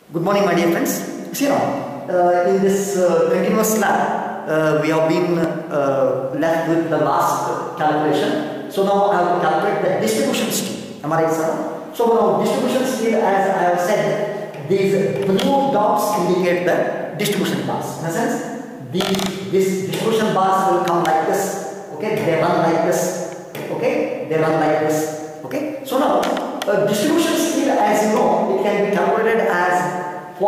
Good morning, my dear friends. See now, in this continuous slab, we have been left with the last calculation. So now I will calculate the distribution steel. Am I right, sir? So now distribution steel, as I have said, these blue dots indicate the distribution bars. In a sense, these distribution bars will come like this. Okay, they run like this. Okay, they run like this. Okay, so now distribution steel, as you know, it can be calculated as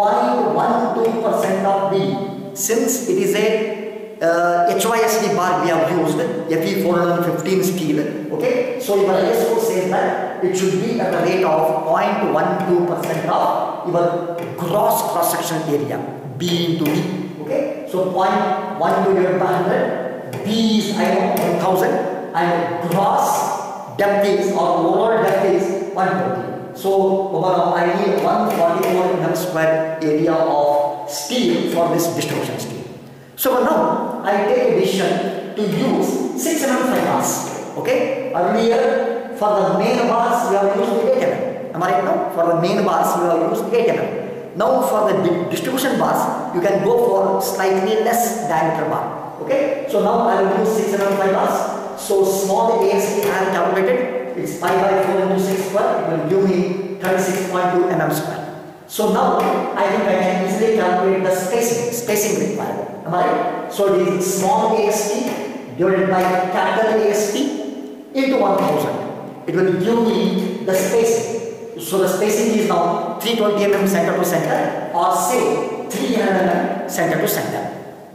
0.12% of B. Since it is a HYSD bar we have used, Fe415 steel. Okay, so your ISO says that it should be at the rate of 0.12% of your gross cross-sectional area, B into D. Okay, so 0.12 divided by 100, B is I know 1000, and gross depth is or overall depth is 120. So overall I need 144 mm square area of steel for this distribution steel. So now I take a decision to use 6 mm bars. Okay, earlier for the main bars we have used 8 mm. Am I right now? For the main bars we have used 8 mm. Now for the distribution bars you can go for slightly less diameter bar. Okay, so now I will use 6 mm bars. So small AST I have calculated. It's pi by 4 into 6 square. It will give me 36.2 mm square. So now I think I can easily calculate the spacing required. Am I right? So it is small AST divided by capital AST into 1000. It will give me the spacing. So the spacing is now 320 mm center to center, or say 300 mm center to center.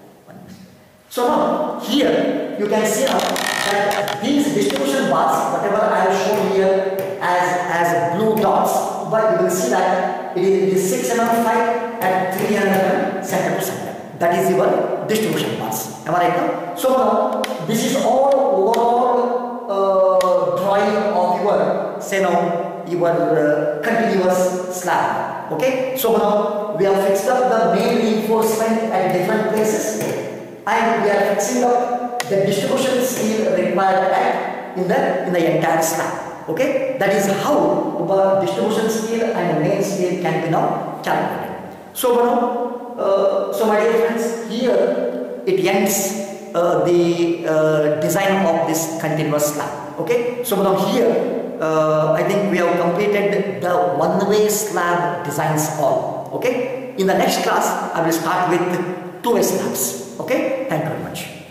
So now here you can see now that these distribution bars, whatever I have shown here as blue dots, but you will see that it is 6 mm height and 300 mm center to center. That is your distribution bars. Am I right now? So now this is all overall drawing of your, say now, your continuous slab. Okay. So now we have fixed up the main reinforcement at different places, and we are fixing up the distribution steel required at in the entire slab. Okay, that is how the distribution steel and the main steel can be now calculated. So now, so my dear friends, here it ends the design of this continuous slab. Okay, so now here I think we have completed the one-way slab designs all. Okay, in the next class I will start with two-way slabs. Okay, thank you very much.